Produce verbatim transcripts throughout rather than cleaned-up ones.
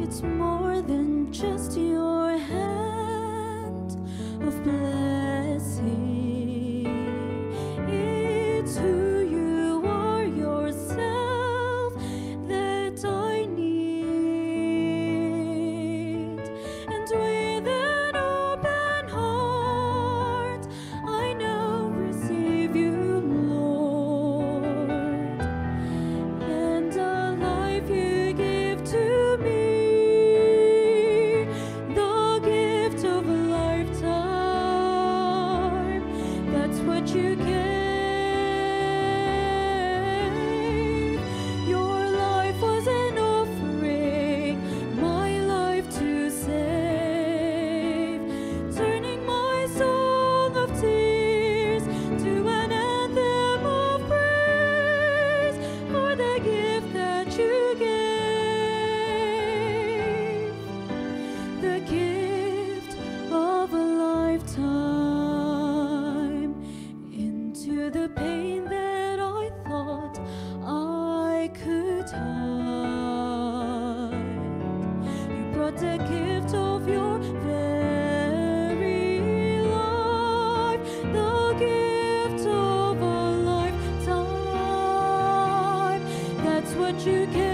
it's more than just your hand of blessing. It's who you are yourself that I need. And with an open heart, I now receive you, Lord. And a life you give to me, the gift of a lifetime. That's what you gave. Your life was an offering, my life to save, turning my song of tears to an anthem of praise for the gift that you gave, the gift of a lifetime. Into the pain that I thought I could hide, you brought the gift of your very life, the gift of a lifetime. That's what you gave.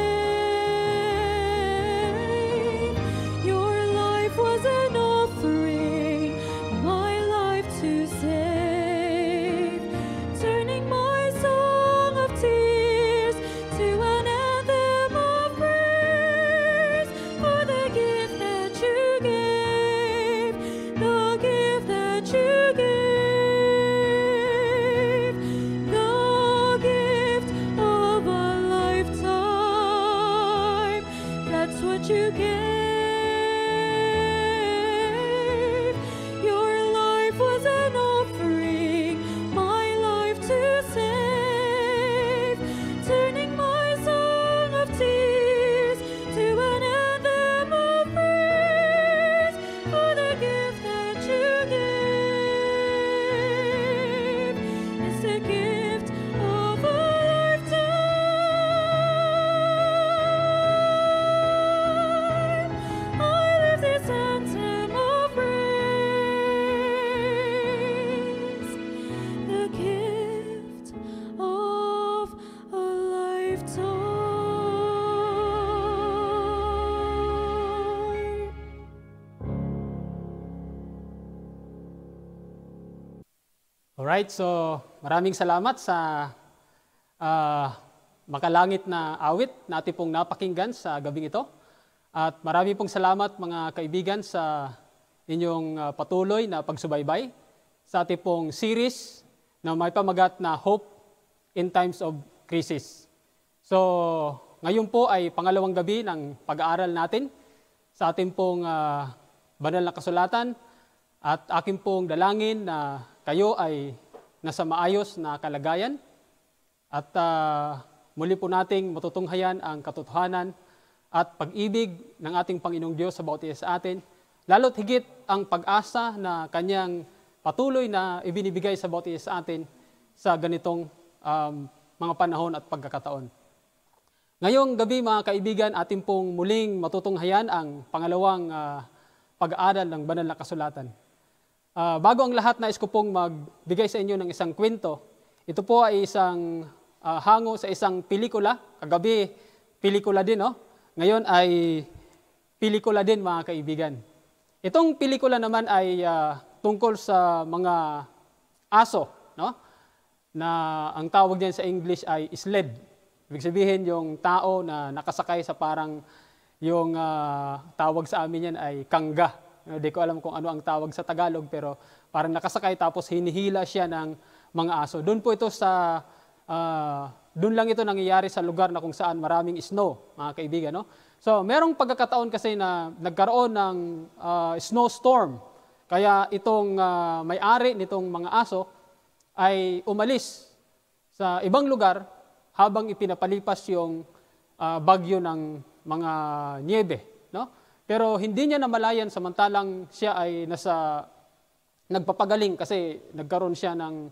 Your life was an offering, my life to save, turning my song of tears to an anthem of praise for the gift that you gave, the gift that you gave, the gift of a lifetime. That's what you gave. Your life was an offering, my life to save, turning my song of tears to an anthem of praise for the gift that you gave. It's the gift of a lifetime. I live this anthem of praise, the gift of a lifetime. Alright, so maraming salamat sa ah, makalangit na awit na ating pong napakinggan sa gabing ito. At marami pong salamat mga kaibigan sa inyong ah, patuloy na pagsubaybay sa ating pong series na may pamagat na Hope in Times of Crisis. So ngayon po ay pangalawang gabi ng pag-aaral natin sa ating pong ah, banal na kasulatan at aking pong dalangin na kayo ay nasa maayos na kalagayan at ah, muli po nating matutunghayan ang katotohanan at pag-ibig ng ating Panginoong Diyos sa bawat isa sa atin, lalo't higit ang pag-asa na Kanyang patuloy na ibinibigay sa bawat isa sa atin sa ganitong um, mga panahon at pagkakataon. Ngayong gabi mga kaibigan, ating pong muling matutunghayan ang pangalawang ah, pag-aaral ng banal na kasulatan. Ah, bago ang lahat, nais ko pong magbigay sa inyo ng isang kwento. Ito po ay isang ah, hango sa isang pelikula. Kagabi, pelikula din, no? Ngayon ay pelikula din, mga kaibigan. Itong pelikula naman ay ah, tungkol sa mga aso, no? Na ang tawag niyan sa English ay sled. Ibig sabihin yung tao na nakasakay sa parang yung ah, tawag sa amin yan ay kangga. Hindi ko alam kung ano ang tawag sa Tagalog, pero parang nakasakay tapos hinihila siya ng mga aso. Doon po ito sa, uh, doon lang ito nangyayari sa lugar na kung saan maraming snow, mga kaibigan. No? So, merong pagkakataon kasi na nagkaroon ng uh, snowstorm. Kaya itong uh, may-ari nitong mga aso ay umalis sa ibang lugar habang ipinapalipas yung uh, bagyo ng mga niebe. No? Pero hindi niya namalayan samantalang siya ay nasa nagpapagaling kasi nagkaroon siya ng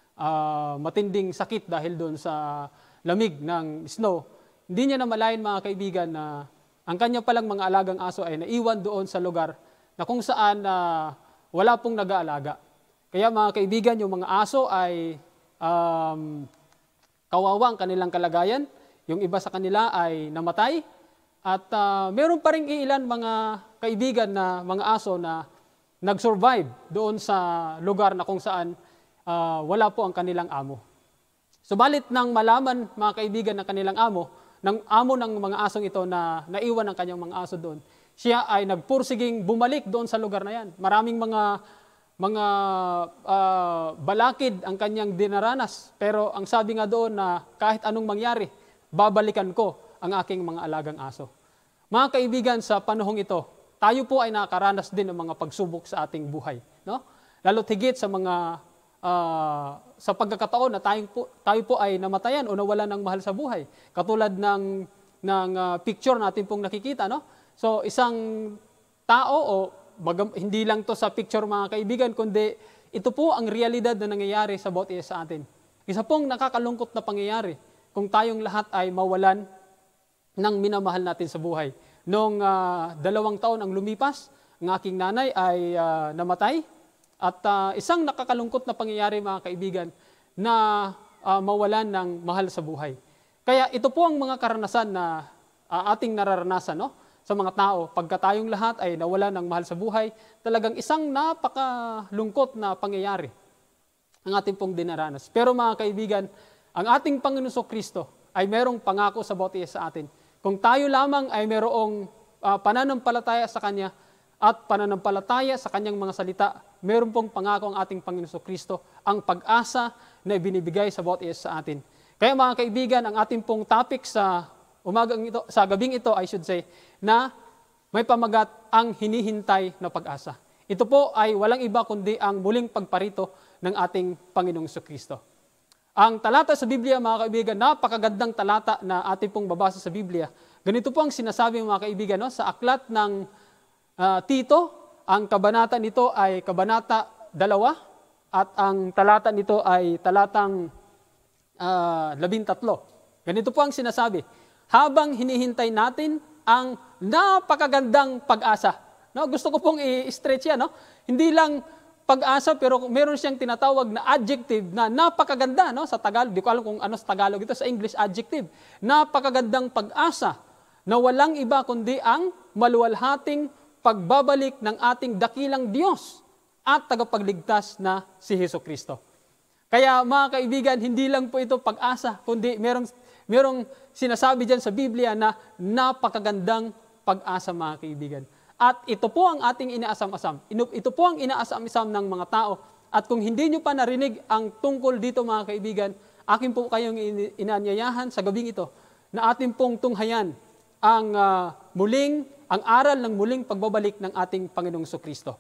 uh, matinding sakit dahil doon sa lamig ng snow. Hindi niya namalayan, mga kaibigan, na ang kanya palang mga alagang aso ay naiwan doon sa lugar na kung saan uh, wala pong nag-aalaga. Kaya mga kaibigan, yung mga aso ay um, kawawa ang kanilang kalagayan. Yung iba sa kanila ay namatay. At uh, meron pa rin ilan mga kaibigan na mga aso na nag-survive doon sa lugar na kung saan uh, wala po ang kanilang amo. Subalit nang malaman mga kaibigan ng kanilang amo, ng amo ng mga asong ito na naiwan ang kanyang mga aso doon, siya ay nagpursiging bumalik doon sa lugar na yan. Maraming mga mga uh, balakid ang kanyang dinaranas. Pero ang sabi nga doon na kahit anong mangyari, babalikan ko ang aking mga alagang aso. Mga kaibigan, sa panahong ito, tayo po ay nakaranas din ng mga pagsubok sa ating buhay. No? Lalo't higit sa mga uh, sa pagkakataon na tayo po, tayo po ay namatayan o nawalan ng mahal sa buhay. Katulad ng, ng uh, picture natin pong nakikita. No? So isang tao o bagam, hindi lang to sa picture mga kaibigan, kundi ito po ang realidad na nangyayari sa bawat isa sa atin. Isa pong nakakalungkot na pangyayari kung tayong lahat ay mawalan ng minamahal natin sa buhay. Noong uh, dalawang taon ang lumipas, ang aking nanay ay uh, namatay. At uh, isang nakakalungkot na pangyayari mga kaibigan na uh, mawalan ng mahal sa buhay. Kaya ito po ang mga karanasan na uh, ating nararanasan, no? Sa mga tao. Pagka tayong lahat ay nawalan ng mahal sa buhay, talagang isang napakalungkot na pangyayari ang ating pong dinaranas. Pero mga kaibigan, ang ating Panginoon Kristo ay merong pangako sa bawat isa sa atin. Kung tayo lamang ay merong uh, pananampalataya sa Kanya at pananampalataya sa Kanyang mga salita, meron pong pangako ang ating Panginoon Kristo, ang pag-asa na ibinibigay sa bawat isa sa atin. Kaya mga kaibigan, ang ating pong topic sa umagang ito, sa gabing ito, I should say, na may pamagat ang hinihintay na pag-asa. Ito po ay walang iba kundi ang muling pagparito ng ating Panginoong Kristo. Ang talata sa Biblia, mga kaibigan, napakagandang talata na ating pong babasa sa Biblia. Ganito po ang sinasabi mga kaibigan, no? Sa aklat ng uh, Tito, ang kabanata nito ay kabanata dalawa at ang talata nito ay talatang uh, labintatlo. Ganito po ang sinasabi, habang hinihintay natin ang napakagandang pag-asa. No? Gusto ko pong i-stretch yan. No? Hindi lang pag-asa, pero meron siyang tinatawag na adjective na napakaganda. No? Sa Tagalog, di ko alam kung ano sa Tagalog ito, sa English adjective. Napakagandang pag-asa na walang iba kundi ang maluwalhating pagbabalik ng ating dakilang Diyos at tagapagligtas na si Jesucristo. Kaya mga kaibigan, hindi lang po ito pag-asa, kundi merong, merong sinasabi dyan sa Biblia na napakagandang pag-asa mga kaibigan. At ito po ang ating inaasam-asam. Ito po ang inaasam-asam ng mga tao. At kung hindi nyo pa narinig ang tungkol dito mga kaibigan, akin po kayong inanyayahan sa gabing ito na atin pong tunghayan ang uh, muling, ang aral ng muling pagbabalik ng ating Panginoong Kristo.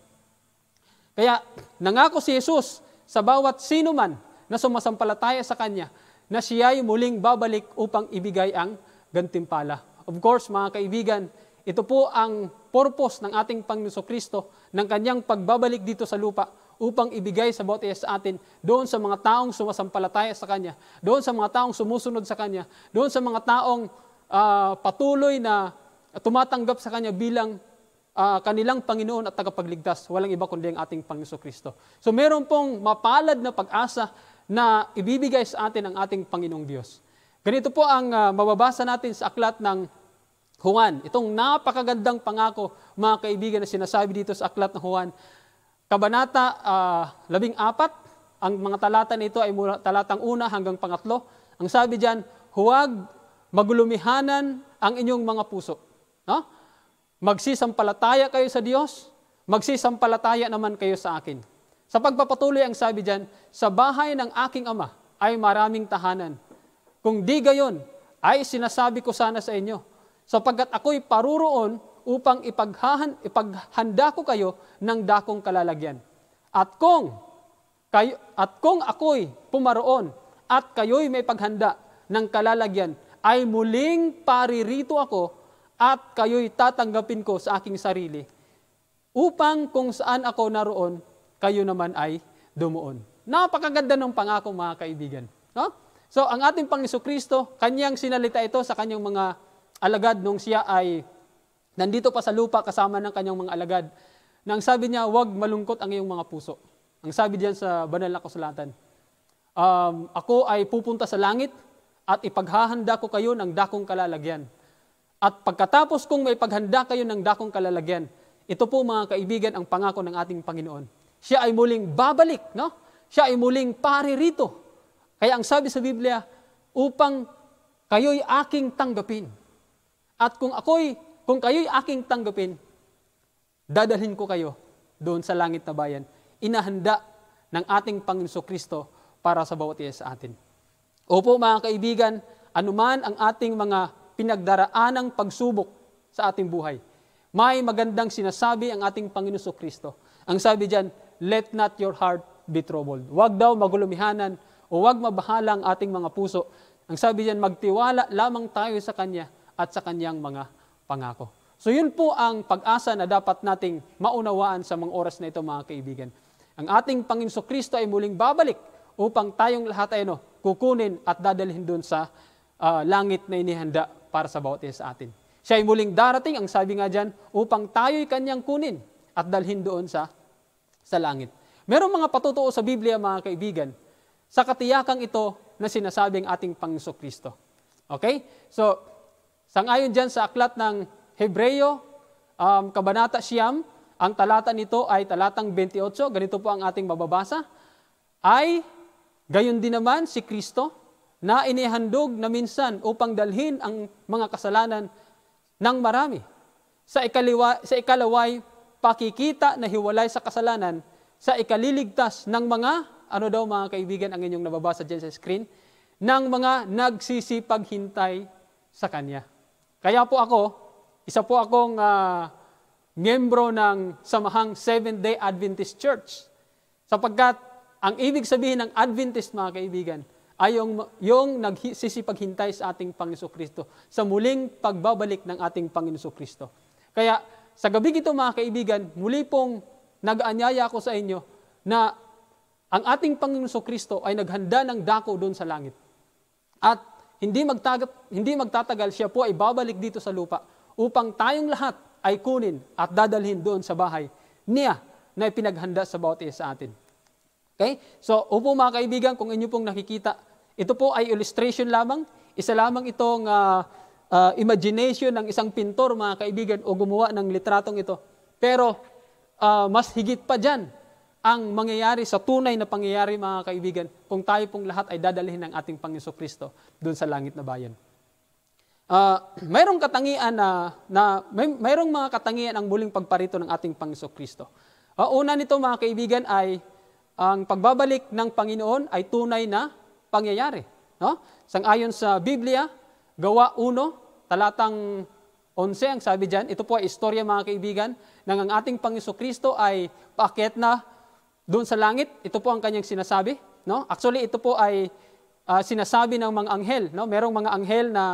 Kaya nangako si Jesus sa bawat sino man na sumasampalataya sa Kanya na siya'y muling babalik upang ibigay ang gantimpala. Of course, mga kaibigan, ito po ang purpose ng ating Panginoon Kristo ng Kanyang pagbabalik dito sa lupa upang ibigay sa bawat isa sa atin, doon sa mga taong sumasampalataya sa Kanya, doon sa mga taong sumusunod sa Kanya, doon sa mga taong uh, patuloy na tumatanggap sa Kanya bilang uh, kanilang Panginoon at tagapagligtas. Walang iba kundi ang ating Panginoon Kristo. So meron pong mapalad na pag-asa na ibibigay sa atin ang ating Panginoong Diyos. Ganito po ang uh, mababasa natin sa aklat ng Juan. Itong napakagandang pangako, mga kaibigan, na sinasabi dito sa aklat ng Juan. Kabanata uh, labing apat, ang mga talata nito ay mula talatang una hanggang pangatlo. Ang sabi diyan, huwag magulumihanan ang inyong mga puso. No? Magsisampalataya kayo sa Diyos, magsisampalataya naman kayo sa akin. Sa pagpapatuloy ang sabi diyan, sa bahay ng aking Ama ay maraming tahanan. Kung di gayon, ay sinasabi ko sana sa inyo, sapagkat ako'y paruroon upang ipaghahan, ipaghanda ko kayo ng dakong kalalagyan. At kung, kayo, at kung ako'y pumaroon at kayo'y may paghanda ng kalalagyan, ay muling paririto ako at kayo'y tatanggapin ko sa aking sarili, upang kung saan ako naroon, kayo naman ay dumuon. Napakaganda ng pangako, mga kaibigan. No? So, ang ating Panginoon Kristo, Kanyang sinalita ito sa Kanyang mga alagad nung siya ay nandito pa sa lupa kasama ng kanyang mga alagad, na ang sabi niya, huwag malungkot ang iyong mga puso. Ang sabi diyan sa banal na kasulatan, um, ako ay pupunta sa langit at ipaghahanda ko kayo ng dakong kalalagyan. At pagkatapos kong may paghanda kayo ng dakong kalalagyan, ito po mga kaibigan ang pangako ng ating Panginoon. Siya ay muling babalik, no? Siya ay muling paririto. Kaya ang sabi sa Biblia, upang kayo'y aking tanggapin. At kung ako'y, kung kayo'y aking tanggapin, dadalhin ko kayo doon sa langit na bayan. Inahanda ng ating Panginoon Kristo para sa bawat isa sa atin. Opo mga kaibigan, anuman ang ating mga pinagdaraanang pagsubok sa ating buhay, may magandang sinasabi ang ating Panginoon Kristo. Ang sabi diyan, let not your heart be troubled. Huwag daw magulumihanan o huwag mabahala ang ating mga puso. Ang sabi diyan, magtiwala lamang tayo sa Kanya at sa Kanyang mga pangako. So yun po ang pag-asa na dapat nating maunawaan sa mga oras na ito mga kaibigan. Ang ating Panginoon Kristo ay muling babalik upang tayong lahat ay no, kukunin at dadalhin doon sa uh, langit na inihanda para sa bawat isa sa atin. Siya ay muling darating, ang sabi nga dyan, upang tayo'y Kanyang kunin at dalhin doon sa, sa langit. Merong mga patutuo sa Biblia mga kaibigan, sa katiyakang ito na sinasabi ang ating Panginoon Kristo. Okay? So, sangayon dyan sa aklat ng Hebreo, um, Kabanata Siyam, ang talata nito ay talatang twenty-eight, ganito po ang ating mababasa, ay gayon din naman si Kristo na inihandog na minsan upang dalhin ang mga kasalanan ng marami. Sa, ikaliwa, sa ikalaway, pakikita na hiwalay sa kasalanan, sa ikaliligtas ng mga, ano daw mga kaibigan ang inyong nababasa dyan sa screen, ng mga nagsisipaghintay sa Kanya. Kaya po ako, isa po akong uh, miyembro ng samahang Seventh-day Adventist Church. Sapagkat ang ibig sabihin ng Adventist, mga kaibigan, ay yung, yung nagsisipaghintay sa ating Panginoon Kristo, sa muling pagbabalik ng ating Panginoon Kristo. Kaya sa gabi ito, mga kaibigan, muli pong nag-aanyaya ako sa inyo na ang ating Panginoon Kristo ay naghanda ng dako doon sa langit. At hindi, magtagat, hindi magtatagal, siya po ay babalik dito sa lupa upang tayong lahat ay kunin at dadalhin doon sa bahay niya na ipinaghanda sa bawat isa sa atin. Okay? So, upo mga kaibigan, kung inyo pong nakikita, ito po ay illustration lamang. Isa lamang itong uh, uh, imagination ng isang pintor, mga kaibigan, o gumawa ng litratong ito. Pero, uh, mas higit pa dyan ang mangyayari sa tunay na pangyayari, mga kaibigan, kung tayo pong lahat ay dadalhin ng ating Panginoon Kristo doon sa langit na bayan. Uh, mayroong katangian na, na may, mayroong mga katangian ang muling pagparito ng ating Panginoon Kristo. Uh, una nito, mga kaibigan, ay ang pagbabalik ng Panginoon ay tunay na pangyayari. No? Sang-ayon sa Biblia, Gawa one, talatang eleven, ang sabi dyan, ito po ay istorya, mga kaibigan, nang ang ating Panginoon Kristo ay paakyat na doon sa langit. Ito po ang kanyang sinasabi. No? Actually, ito po ay uh, sinasabi ng mga anghel. No? Merong mga anghel na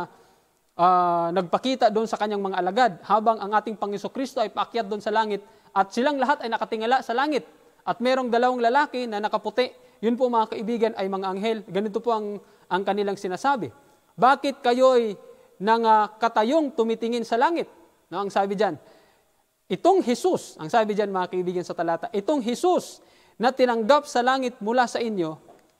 Uh, nagpakita doon sa kanyang mga alagad habang ang ating Panginoon Kristo ay paakyat doon sa langit at silang lahat ay nakatingala sa langit at merong dalawang lalaki na nakaputi. Yun po mga kaibigan ay mga anghel. Ganito po ang, ang kanilang sinasabi. Bakit kayo'y nang uh, katayong tumitingin sa langit? No, ang sabi dyan, itong Jesus, ang sabi dyan mga kaibigan sa talata, itong Jesus na tinanggap sa langit mula sa inyo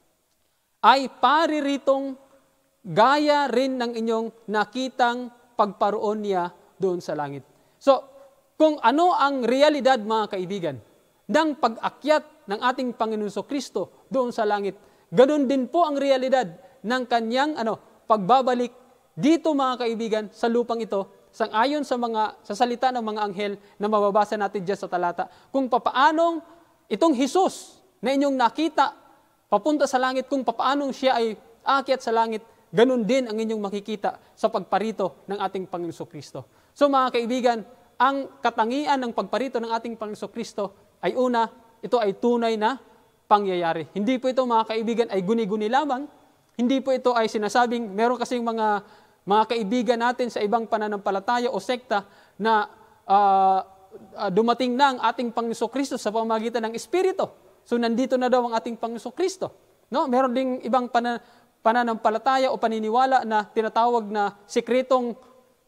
ay pariritong gaya rin ng inyong nakitang pagparoon niya doon sa langit. So, kung ano ang realidad, mga kaibigan, ng pag-akyat ng ating Panginoon Kristo doon sa langit, ganun din po ang realidad ng kanyang ano, pagbabalik dito, mga kaibigan, sa lupang ito, sang-ayon sa mga sa salita ng mga anghel na mababasa natin diyan sa talata, kung papaanong itong Jesus na inyong nakita papunta sa langit, kung papaanong siya ay aakyat sa langit, ganun din ang inyong makikita sa pagparito ng ating Panginoon Kristo. So mga kaibigan, ang katangian ng pagparito ng ating Panginoon Kristo ay una, ito ay tunay na pangyayari. Hindi po ito, mga kaibigan, ay guni-guni lamang. Hindi po ito ay sinasabing, meron kasing mga, mga kaibigan natin sa ibang pananampalataya o sekta na uh, uh, dumating na ang ating Panginoon Kristo sa pamamagitan ng Espiritu. So nandito na daw ang ating Panginoon Kristo. No? Meron ding ibang pananampalataya pananampalataya o paniniwala na tinatawag na sikretong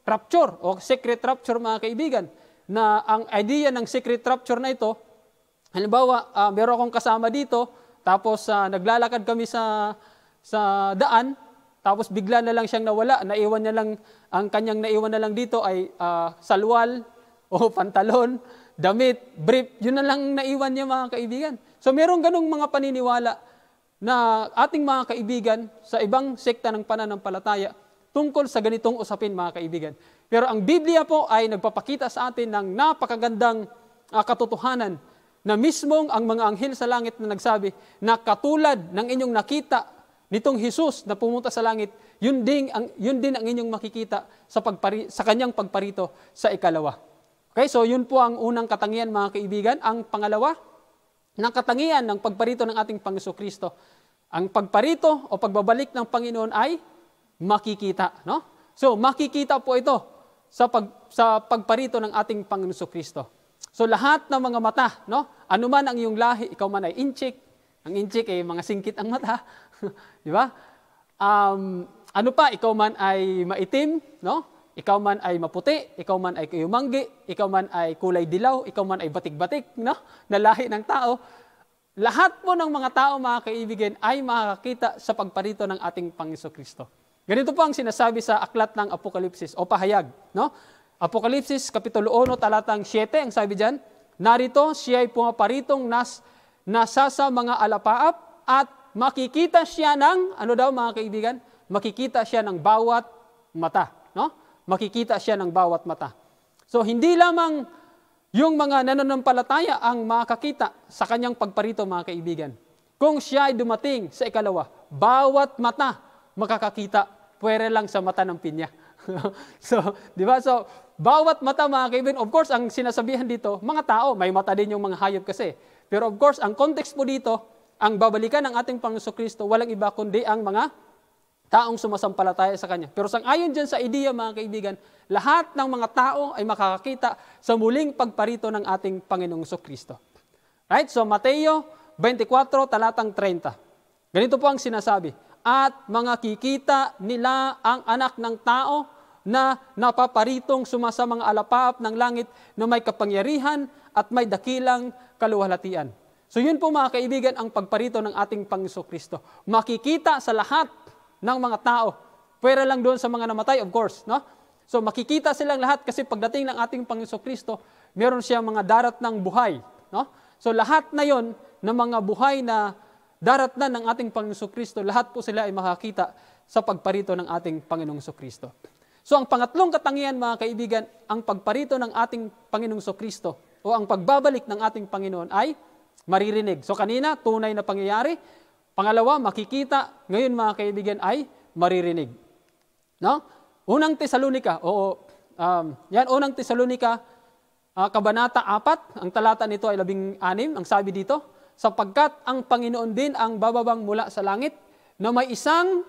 rapture o secret rapture mga kaibigan. Na ang idea ng secret rapture na ito, halimbawa, uh, meron akong kasama dito, tapos uh, naglalakad kami sa sa daan, tapos bigla na lang siyang nawala, naiwan niya lang, ang kanyang naiwan na lang dito ay uh, salwal o pantalon, damit, brief, yun na lang naiwan niya mga kaibigan. So meron ganung mga paniniwala na ating mga kaibigan sa ibang sekta ng pananampalataya tungkol sa ganitong usapin mga kaibigan. Pero ang Biblia po ay nagpapakita sa atin ng napakagandang uh, katotohanan na mismong ang mga anghel sa langit na nagsabi na katulad ng inyong nakita nitong Jesus na pumunta sa langit, yun din ang, yun din ang inyong makikita sa, pagpari, sa kanyang pagparito sa ikalawa. Okay, so yun po ang unang katangian mga kaibigan. Ang pangalawa, ng katangian ng pagparito ng ating Panginoong Kristo. Ang pagparito o pagbabalik ng Panginoon ay makikita. No? So makikita po ito sa, pag, sa pagparito ng ating Panginoong Kristo. So lahat ng mga mata, no? Anuman ang iyong lahi, ikaw man ay inchik, ang inchik ay mga singkit ang mata, di ba? Um, ano pa, ikaw man ay maitim, no? Ikaw man ay maputi, ikaw man ay kayumanggi, ikaw man ay kulay dilaw, ikaw man ay batik-batik, no? Na lahi ng tao. Lahat po ng mga tao, mga kaibigan, ay makakita sa pagparito ng ating Panginoong Kristo. Ganito po ang sinasabi sa aklat ng Apokalipsis o pahayag, no? Apokalipsis, Kapitulo one, talatang seven, ang sabi dyan, narito siya ay pumaparitong nas, nasa sa mga alapaap at makikita siya ng, ano daw mga kaibigan? Makikita siya ng bawat mata. No? Makikita siya ng bawat mata. So hindi lamang yung mga nananampalataya ang makakita sa kanyang pagparito mga kaibigan. Kung siya ay dumating sa ikalawa, bawat mata makakakita, pwere lang sa mata ng pinya. So, di ba? So, bawat mata mga kaibigan, of course, ang sinasabihan dito, mga tao, may mata din yung mga hayop kasi. Pero of course, ang context po dito, ang babalikan ng ating Panginoong Kristo, walang iba kundi ang mga taong sumasampalataya sa Kanya. Pero sang-ayon dyan sa ideya mga kaibigan, lahat ng mga tao ay makakakita sa muling pagparito ng ating Panginoong Kristo. Right? So, Mateo twenty-four, talatang thirty. Ganito po ang sinasabi, at mga kikita nila ang anak ng tao na napaparitong sumasa mga alapaap ng langit na may kapangyarihan at may dakilang kaluwalhatian. So yun po mga kaibigan ang pagparito ng ating Panginoong Kristo. Makikita sa lahat ng mga tao. Pwera lang doon sa mga namatay, of course. No? So makikita silang lahat kasi pagdating ng ating Panginoong Kristo, meron siyang mga darat ng buhay. No? So lahat na yon ng mga buhay na darat na ng ating Panginoong Kristo, lahat po sila ay makakita sa pagparito ng ating Panginoong Kristo. So ang pangatlong katangian mga kaibigan, ang pagparito ng ating Panginoong Kristo o ang pagbabalik ng ating Panginoon ay maririnig. So kanina, tunay na pangyayari. Pangalawa, makikita. Ngayon mga kaibigan ay maririnig. No? Unang Tesalonika, o um, yan, unang Tesalonika, uh, Kabanata four, ang talata nito ay labing anim, ang sabi dito, sapagkat ang Panginoon din ang bababang mula sa langit na may isang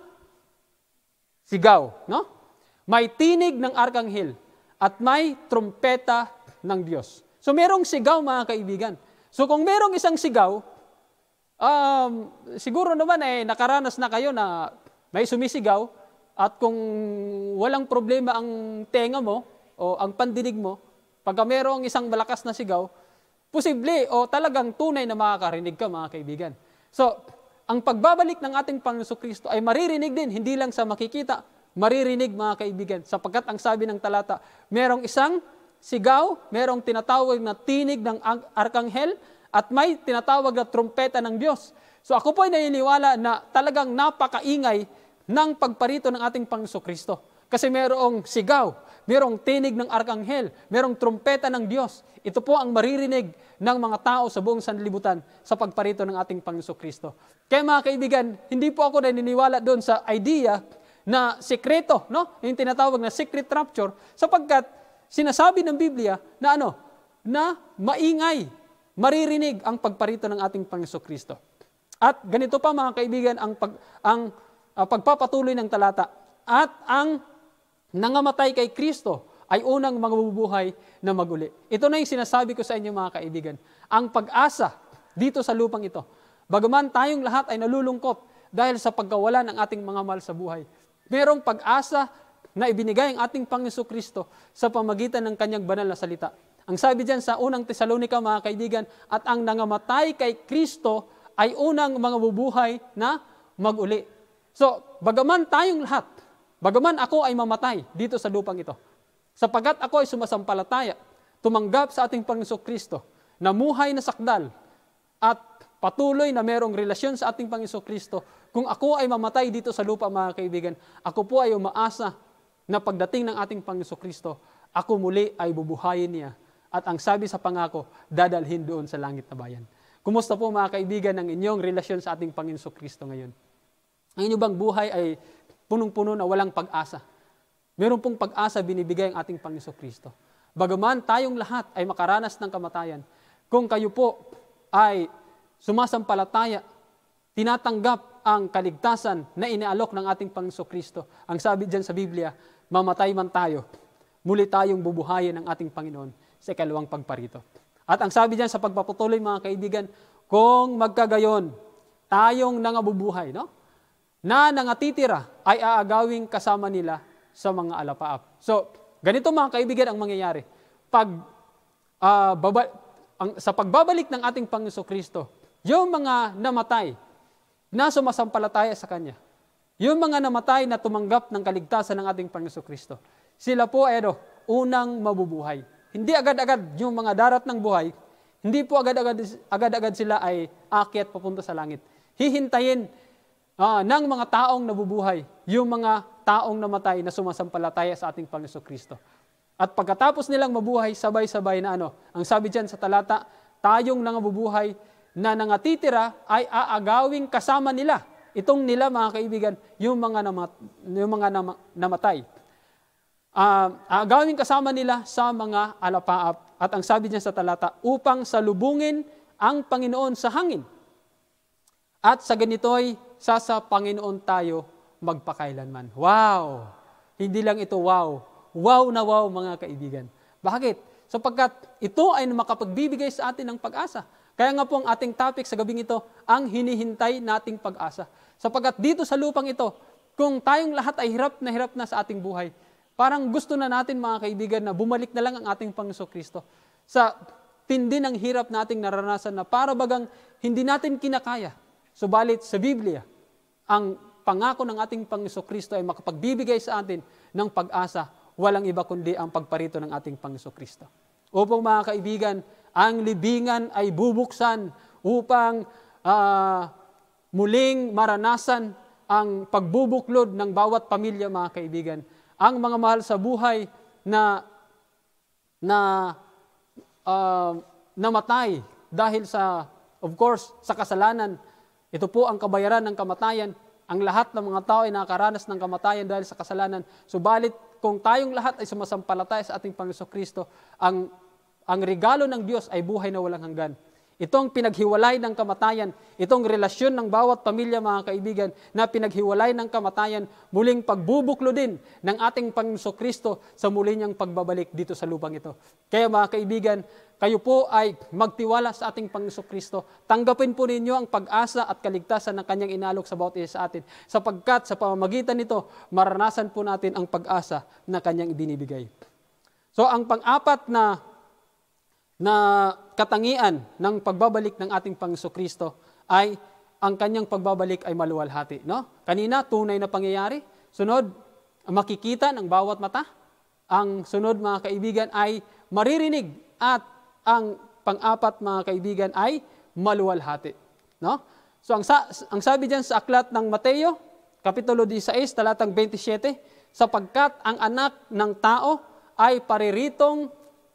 sigaw, no? May tinig ng arkanghel at may trumpeta ng Diyos. So merong sigaw mga kaibigan. So kung merong isang sigaw, um, siguro naman eh nakaranas na kayo na may sumisigaw at kung walang problema ang tenga mo o ang pandinig mo, pagka merong isang malakas na sigaw, posible o talagang tunay na makakarinig ka mga kaibigan. So, ang pagbabalik ng ating Panginoong Kristo ay maririnig din, hindi lang sa makikita, maririnig mga kaibigan. Sapagkat ang sabi ng talata, merong isang sigaw, merong tinatawag na tinig ng arkanghel, at may tinatawag na trumpeta ng Diyos. So ako po ay naniniwala na talagang napakaingay ng pagparito ng ating Panginoong Kristo. Kasi merong sigaw, merong tinig ng arkanghel, merong trumpeta ng Diyos. Ito po ang maririnig ng mga tao sa buong sanlibutan sa pagparito ng ating Panginoong Kristo. Kaya mga kaibigan, hindi po ako naniniwala doon sa idea na sekreto, no? Yung tinatawag na secret rapture, sapagkat sinasabi ng Biblia na ano? Na maingay, maririnig ang pagparito ng ating Panginoong Kristo. At ganito pa mga kaibigan ang pag ang uh, pagpapatuloy ng talata. At ang nangamatay kay Kristo ay unang mabubuhay na maguli. Ito na yung sinasabi ko sa inyo mga kaibigan. Ang pag-asa dito sa lupang ito. Bagaman tayong lahat ay nalulungkot dahil sa pagkawala ng ating mga mahal sa buhay. Merong pag-asa na ibinigay ang ating Panginoon Kristo sa pamagitan ng kanyang banal na salita. Ang sabi diyan sa unang Tesalonica, mga kaibigan, at ang nangamatay kay Kristo ay unang mga bubuhay na mag-uli. So, bagaman tayong lahat, bagaman ako ay mamatay dito sa lupang ito, sapagkat ako ay sumasampalataya, tumanggap sa ating Panginoon Kristo, namuhay na sakdal, at patuloy na merong relasyon sa ating Panginoon Kristo, kung ako ay mamatay dito sa lupa, mga kaibigan, ako po ay umaasa na pagdating ng ating Panginoon Kristo, ako muli ay bubuhayin niya. At ang sabi sa pangako, dadalhin doon sa langit na bayan. Kumusta po, mga kaibigan, ang inyong relasyon sa ating Panginoon Kristo ngayon? Ang inyong bang buhay ay punong-puno na walang pag-asa? Meron pong pag-asa binibigay ang ating Panginoon Kristo. Bagaman tayong lahat ay makaranas ng kamatayan, kung kayo po ay sumasampalataya, tinatanggap ang kaligtasan na inialok ng ating Panginoon Kristo. Ang sabi diyan sa Biblia, mamatay man tayo, muli tayong bubuhayin ng ating Panginoon sa ikalawang pagparito. At ang sabi diyan sa pagpapatuloy, mga kaibigan, kung magkagayon, tayong nangabubuhay, no? na nangatitira ay aagawing kasama nila sa mga alapaap. So, ganito, mga kaibigan, ang mangyayari. Pag, uh, baba, ang, sa pagbabalik ng ating Panginoon Kristo, yung mga namatay na sumasampalataya sa Kanya, yung mga namatay na tumanggap ng kaligtasan ng ating Panginoon Kristo, sila po ay ano, unang mabubuhay. Hindi agad-agad yung mga darat ng buhay, hindi po agad-agad, agad-agad sila ay aakyat papunta sa langit. Hihintayin uh, ng mga taong nabubuhay, yung mga taong namatay na sumasampalataya sa ating Panginoon Kristo. At pagkatapos nilang mabuhay, sabay-sabay na ano, ang sabi dyan sa talata, tayong nangabubuhay na nangatitira ay aagawing kasama nila. Itong nila, mga kaibigan, yung mga, namat, yung mga nam- namatay. Uh, aagawing kasama nila sa mga alapaap. At ang sabi niya sa talata, upang salubungin ang Panginoon sa hangin. At sa ganito'y sa sa Panginoon tayo magpakailanman. Wow! Hindi lang ito wow. Wow na wow, mga kaibigan. Bakit? Sapagkat ito ay makapagbibigay sa atin ng pag-asa. Kaya nga po ang ating topic sa gabing ito, ang hinihintay nating pag-asa. Sapagkat dito sa lupang ito, kung tayong lahat ay hirap na hirap na sa ating buhay, parang gusto na natin, mga kaibigan, na bumalik na lang ang ating Panginoon Kristo sa tindi ng hirap nating naranasan na para bagang hindi natin kinakaya. Subalit sa Biblia, ang pangako ng ating Panginoon Kristo ay makapagbibigay sa atin ng pag-asa, walang iba kundi ang pagparito ng ating Panginoon Kristo. Upang, mga kaibigan, ang libingan ay bubuksan upang uh, muling maranasan ang pagbubuklod ng bawat pamilya, mga kaibigan. Ang mga mahal sa buhay na na uh, namatay dahil sa, of course, sa kasalanan. Ito po ang kabayaran ng kamatayan. Ang lahat ng mga tao ay nakaranas ng kamatayan dahil sa kasalanan. Subalit, kung tayong lahat ay sumasampalataya sa ating Panginoon Kristo, ang ang regalo ng Diyos ay buhay na walang hanggan. Itong pinaghiwalay ng kamatayan, itong relasyon ng bawat pamilya, mga kaibigan, na pinaghiwalay ng kamatayan, muling pagbubuklo din ng ating Panginoon Kristo sa muli niyang pagbabalik dito sa lupang ito. Kaya, mga kaibigan, kayo po ay magtiwala sa ating Panginoon Kristo. Tanggapin po ninyo ang pag-asa at kaligtasan ng Kanyang inalok sa bawat isa sa atin. Sapagkat sa pamamagitan nito, maranasan po natin ang pag-asa na Kanyang ibinibigay. So, ang pang-apat na na katangian ng pagbabalik ng ating Panginoon Kristo ay ang kanyang pagbabalik ay maluwalhati. No? Kanina, tunay na pangyayari. Sunod, makikita ng bawat mata. Ang sunod, mga kaibigan, ay maririnig. At ang pang-apat, mga kaibigan, ay maluwalhati. No? So, ang, sa- ang sabi dyan sa aklat ng Mateo, Kapitulo sixteen, talatang twenty-seven, sapagkat ang anak ng tao ay pariritong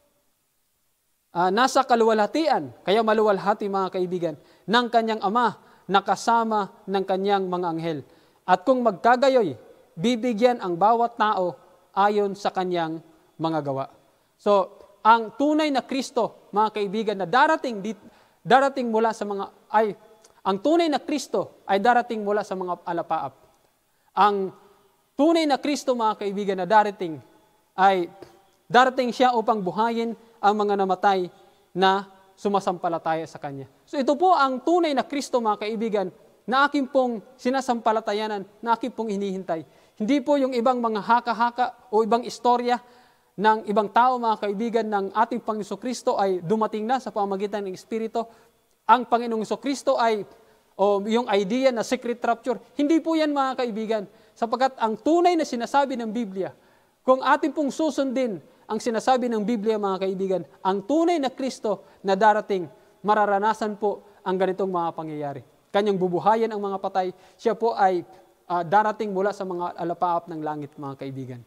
Uh, nasa kaluwalhatian, kaya maluwalhati, mga kaibigan, ng kanyang ama na kasama ng kanyang mga anghel. At kung magkagayoy, bibigyan ang bawat tao ayon sa kanyang mga gawa. So, ang tunay na Kristo, mga kaibigan, na darating darating mula sa mga ay ang tunay na Kristo ay darating mula sa mga alapaap. Ang tunay na Kristo, mga kaibigan, na darating ay darating siya upang buhayin ang mga namatay na sumasampalataya sa Kanya. So ito po ang tunay na Kristo, mga kaibigan, na aking pong sinasampalatayanan, na aking pong hinihintay. Hindi po yung ibang mga haka-haka o ibang istorya ng ibang tao, mga kaibigan, ng ating Panginoong Kristo ay dumating na sa pamamagitan ng Espiritu. Ang Panginoong Kristo ay, o yung idea na secret rapture, hindi po yan, mga kaibigan, sapagkat ang tunay na sinasabi ng Biblia, kung ating pong susundin ang sinasabi ng Biblia, mga kaibigan, ang tunay na Kristo na darating, mararanasan po ang ganitong mga pangyayari. Kanyang bubuhayan ang mga patay, siya po ay uh, darating mula sa mga alapaap ng langit, mga kaibigan.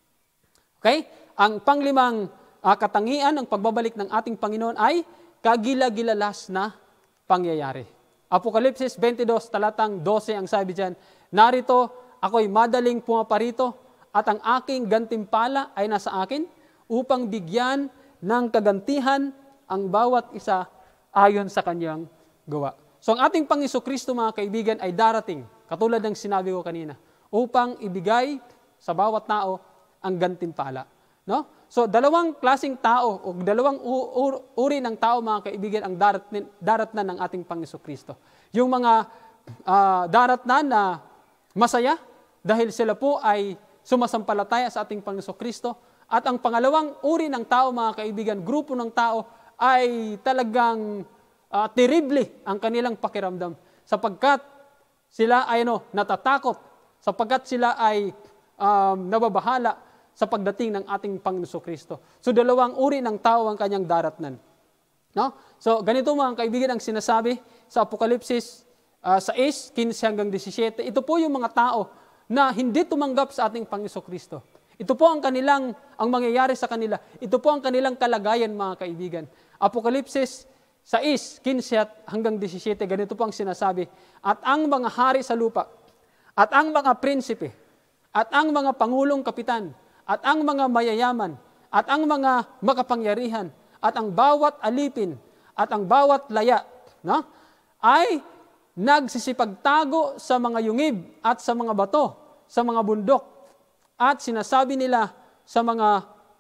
Okay? Ang panglimang uh, katangian ng pagbabalik ng ating Panginoon ay kagila-gilalas na pangyayari. Apokalipsis twenty-two, talatang twelve, ang sabi dyan, narito, ako'y madaling pumaparito at ang aking gantimpala ay nasa akin upang bigyan ng kagantihan ang bawat isa ayon sa kanyang gawa. So ang ating Panginoon Kristo, mga kaibigan, ay darating, katulad ng sinabi ko kanina, upang ibigay sa bawat tao ang gantimpala. No? So dalawang klaseng tao o dalawang uri ng tao, mga kaibigan, ang daratnan, daratnan ng ating Panginoon Kristo. Yung mga uh, daratnan na masaya dahil sila po ay sumasampalataya sa ating Panginoon Kristo. At ang pangalawang uri ng tao, mga kaibigan, grupo ng tao ay talagang uh, terrible ang kanilang pakiramdam sapagkat sila ay ano, natatakot, sapagkat sila ay um, nababahala sa pagdating ng ating Panginoon Kristo. So dalawang uri ng tao ang kanyang daratnan. No? So ganito, mga kaibigan, ang sinasabi sa Apokalipsis uh, six, fifteen hanggang seventeen. Ito po yung mga tao na hindi tumanggap sa ating Panginoon Kristo. Ito po ang kanilang, ang mangyayari sa kanila. Ito po ang kanilang kalagayan, mga kaibigan. Apokalipsis six, fifteen hanggang seventeen, ganito po ang sinasabi. At ang mga hari sa lupa, at ang mga prinsipe, at ang mga pangulong kapitan, at ang mga mayayaman, at ang mga makapangyarihan, at ang bawat alipin, at ang bawat laya, no? ay nagsisipagtago sa mga yungib at sa mga bato, sa mga bundok, at sinasabi nila sa mga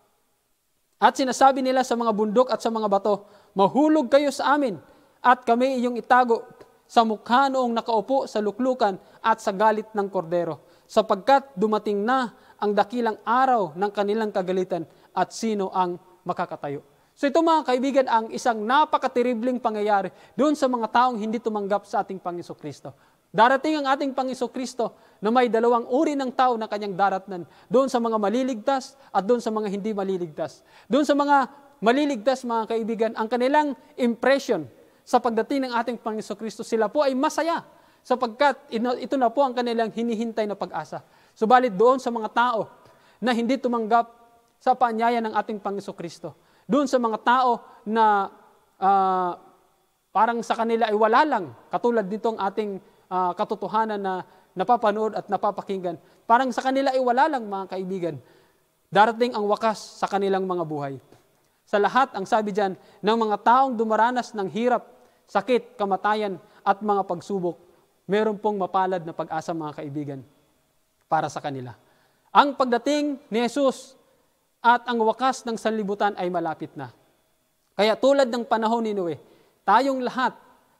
at sinasabi nila sa mga bundok at sa mga bato, mahulog kayo sa amin, at kami iyong itago sa mukha noong nakaupo sa luklukan at sa galit ng kordero, sapagkat dumating na ang dakilang araw ng kanilang kagalitan, at sino ang makakatayo. So ito, mga kaibigan, ang isang napakateribleng pangyayari doon sa mga taong hindi tumanggap sa ating Panginoon Kristo. Darating ang ating Panginoon Kristo na may dalawang uri ng tao na kanyang daratnan. Doon sa mga maliligtas at doon sa mga hindi maliligtas. Doon sa mga maliligtas, mga kaibigan, ang kanilang impression sa pagdating ng ating Panginoon Kristo, sila po ay masaya sapagkat ito na po ang kanilang hinihintay na pag-asa. Subalit doon sa mga tao na hindi tumanggap sa paanyaya ng ating Panginoon Kristo, doon sa mga tao na uh, parang sa kanila ay wala lang, katulad dito ang ating uh, katotohanan na napapanood at napapakinggan, parang sa kanila ay wala lang, mga kaibigan, darating ang wakas sa kanilang mga buhay. Sa lahat, ang sabi dyan, ng mga taong dumaranas ng hirap, sakit, kamatayan, at mga pagsubok, meron pong mapalad na pag-asa, mga kaibigan, para sa kanila. Ang pagdating ni Jesus at ang wakas ng sanlibutan ay malapit na. Kaya tulad ng panahon ni Noe, tayong lahat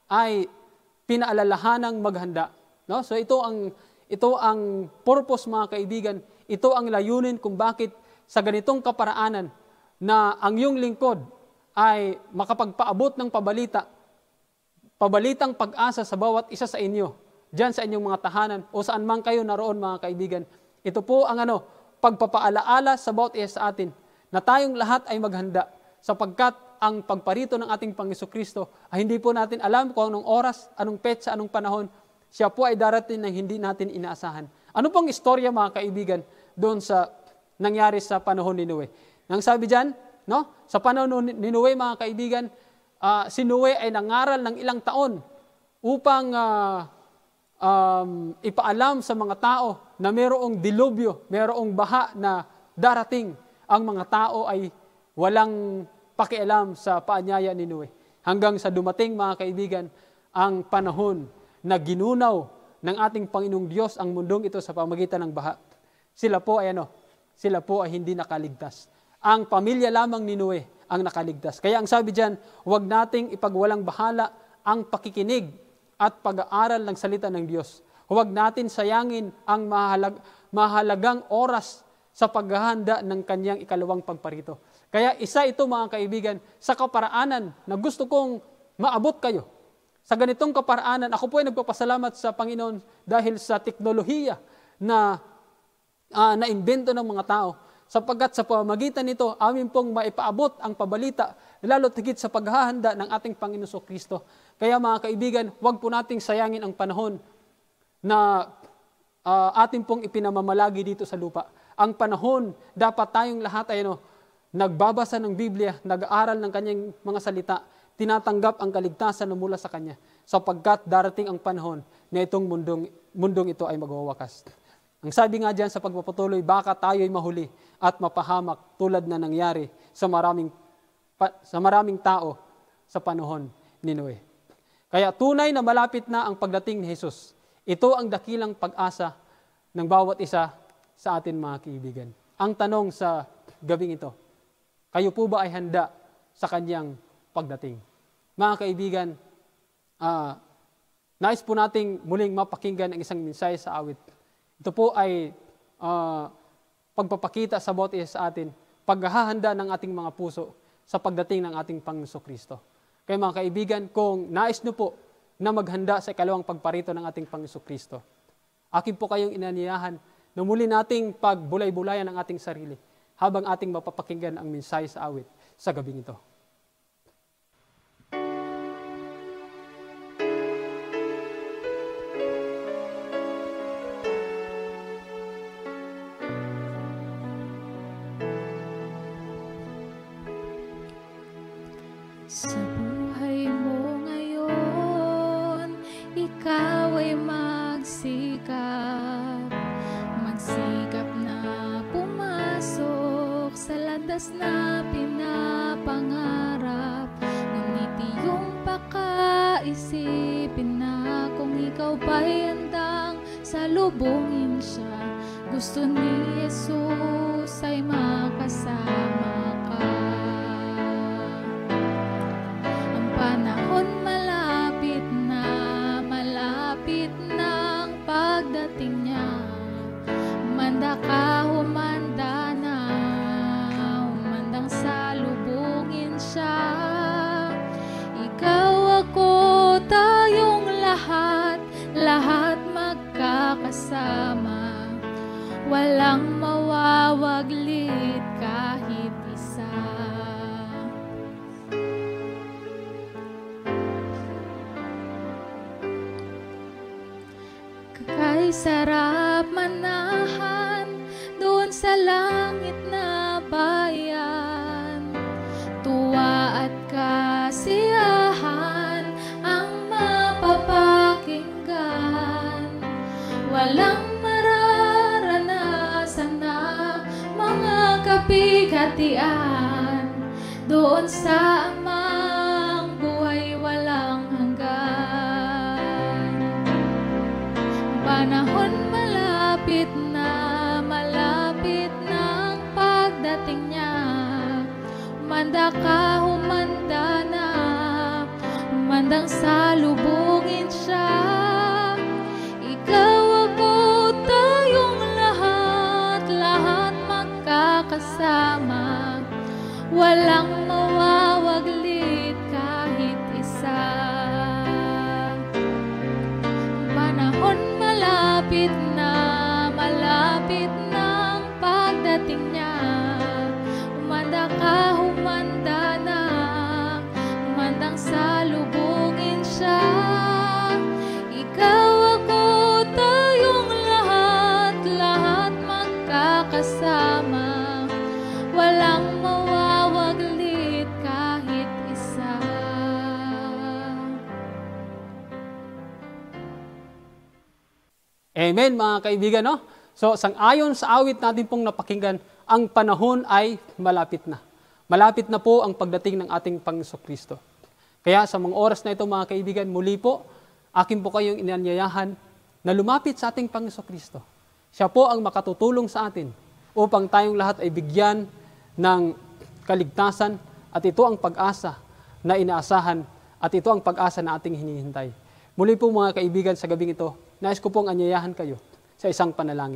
ay pinaalalahanang maghanda. No? So ito ang, ito ang purpose, mga kaibigan, ito ang layunin kung bakit sa ganitong kaparaanan na ang iyong lingkod ay makapagpaabot ng pabalita, pabalitang pag-asa sa bawat isa sa inyo, diyan sa inyong mga tahanan o saan man kayo naroon, mga kaibigan. Ito po ang ano, pagpapaalaala sa bawat isa sa atin na tayong lahat ay maghanda sapagkat ang pagparito ng ating Panginoon Kristo ay hindi po natin alam kung anong oras, anong petsa, anong panahon. Siya po ay darating na hindi natin inaasahan. Ano pong istorya, mga kaibigan, doon sa nangyari sa panahon ni Noe? Nang sabi dyan, no? Sa panahon ni Noe, mga kaibigan, uh, si Noe ay nangaral ng ilang taon upang uh, um, ipaalam sa mga tao na mayroong dilubyo, mayroong baha na darating. Ang mga tao ay walang pakialam sa paanyaya ni Noe. Hanggang sa dumating, mga kaibigan, ang panahon na ginunaw ng ating Panginoong Diyos ang mundong ito sa pamagitan ng baha. Sila po ay ano? Sila po ay hindi nakaligtas. Ang pamilya lamang ni Noe ang nakaligtas. Kaya ang sabi diyan, huwag nating ipagwalang bahala ang pakikinig at pag-aaral ng salita ng Diyos. Huwag natin sayangin ang mahalag, mahalagang oras sa paghahanda ng kanyang ikalawang pagparito. Kaya isa ito mga kaibigan sa kaparaanan na gusto kong maabot kayo. Sa ganitong kaparaanan, ako po ay nagpapasalamat sa Panginoon dahil sa teknolohiya na uh, naimbento ng mga tao. Sapagkat sa pamamagitan nito, amin pong maipaabot ang pabalita, lalo't higit sa paghahanda ng ating Panginoon Kristo. Kaya mga kaibigan, huwag po nating sayangin ang panahon na uh, atin pong ipinamamalagi dito sa lupa. Ang panahon, dapat tayong lahat ay ano, nagbabasa ng Biblia, nag-aaral ng kanyang mga salita, tinatanggap ang kaligtasan na mula sa kanya, sapagkat darating ang panahon na itong mundong, mundong ito ay magwawakas. Ang sabi nga dyan sa pagpapatuloy, baka tayo'y mahuli at mapahamak tulad na nangyari sa maraming, pa, sa maraming tao sa panahon ni Noe. Kaya tunay na malapit na ang pagdating ni Jesus. Ito ang dakilang pag-asa ng bawat isa sa atin mga kaibigan. Ang tanong sa gabing ito, kayo po ba ay handa sa kanyang pagdating? Mga kaibigan, uh, nais po nating muling mapakinggan ang isang mensahe sa awit. Ito po ay uh, pagpapakita sa bawat isa sa atin, paghahanda ng ating mga puso sa pagdating ng ating Panginoon Kristo. Kaya mga kaibigan, kung nais nyo po na maghanda sa ikalawang pagparito ng ating Panginoon Kristo, akin po kayong inaniyahan na muli nating pagbulay-bulayan ang ating sarili habang ating mapapakinggan ang mensahe sa awit sa gabing ito. Sa buhay mo ngayon, ikaw ay magsikap, magsikap na pumasok sa landas na pinapangarap. Ngunit iyong pakaisipin na kung ikaw ba'y handang salubungin siya. Gusto ni Jesus ay makasama ka. Panahon malapit na, malapit na ang pagdating niya. Humanda ka, humanda na, humandang salubungin siya. Ikaw, ako, tayong lahat, lahat magkakasama. Walang mawawaglit kahit isa. Kay sarap manahan doon sa langit na bayan. Tuwa at kasiyahan ang mapapakinggan. Walang mararanasan na mga kapighatian. Doon sa amang buhay walang hanggan. Panahon malapit na, malapit na ang pagdating niya. Humanda ka, humanda na, humandang salubungin siya. Ikaw, ako, tayong lahat, lahat magkakasama. Walang mawawaglit kahit isa. Panahon malapit na, malapit na ang pagdating niya. Humanda ka, humanda na, humandang salubungin siya. Ikaw, ako, tayong lahat, lahat magkakasama. Walang mawawaglit kahit isa. Amen mga kaibigan, no? So, sang-ayon sa awit natin pong napakinggan, ang panahon ay malapit na. Malapit na po ang pagdating ng ating Panginoon Kristo. Kaya sa mga oras na ito mga kaibigan, muli po, akin po kayong inanyayahan na lumapit sa ating Panginoon Kristo. Siya po ang makatutulong sa atin upang tayong lahat ay bigyan ng kaligtasan at ito ang pag-asa na inaasahan at ito ang pag-asa na ating hinihintay. Muli po mga kaibigan sa gabing ito, nais ko pong anyayahan kayo sa isang panalangin.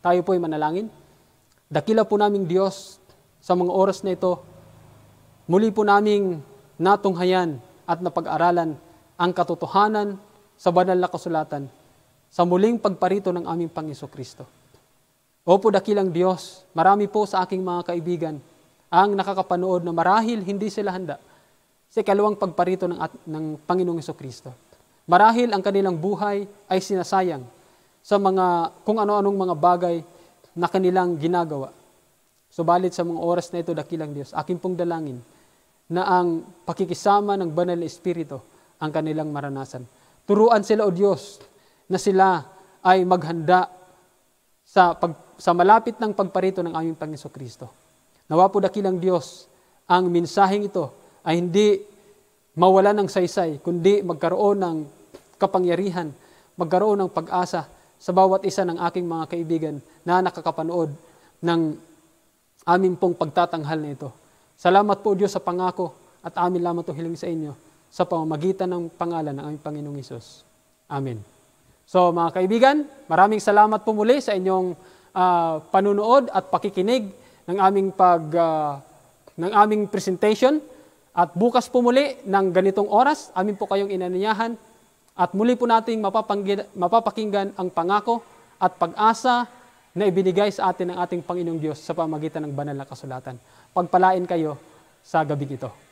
Tayo po ay manalangin. Dakila po naming Diyos, sa mga oras na ito, muli po naming natunghayan at napag-aralan ang katotohanan sa banal na kasulatan sa muling pagparito ng aming Panginoon Kristo. Opo, dakilang Diyos, marami po sa aking mga kaibigan ang nakakapanood na marahil hindi sila handa sa ikalawang pagparito ng, at, ng Panginoong Kristo. Marahil ang kanilang buhay ay sinasayang sa mga kung ano-anong mga bagay na kanilang ginagawa. Subalit sa mga oras na ito, dakilang Diyos, aking pong dalangin na ang pakikisama ng Banal na Espiritu ang kanilang maranasan. Turuan sila, O Diyos, na sila ay maghanda sa, pag, sa malapit ng pagparito ng aming Panginoon Kristo. Nawa po, dakilang Diyos, ang mensaheng ito ay hindi mawala ng saysay, kundi magkaroon ng kapangyarihan, magkaroon ng pag-asa sa bawat isa ng aking mga kaibigan na nakakapanood ng aming pong pagtatanghal na ito. Salamat po, Diyos, sa pangako at amin lamang ito hiling sa inyo sa pamamagitan ng pangalan ng aming Panginoong Hesus. Amen. So mga kaibigan, maraming salamat po muli sa inyong uh, panunood at pakikinig ng aming pag uh, ng aming presentation. At bukas po muli ng ganitong oras, amin po kayong inanyayahan at muli po nating mapapakinggan ang pangako at pag-asa na ibinigay sa atin ng ating Panginoong Diyos sa pamamagitan ng banal na kasulatan. Pagpalain kayo sa gabing ito.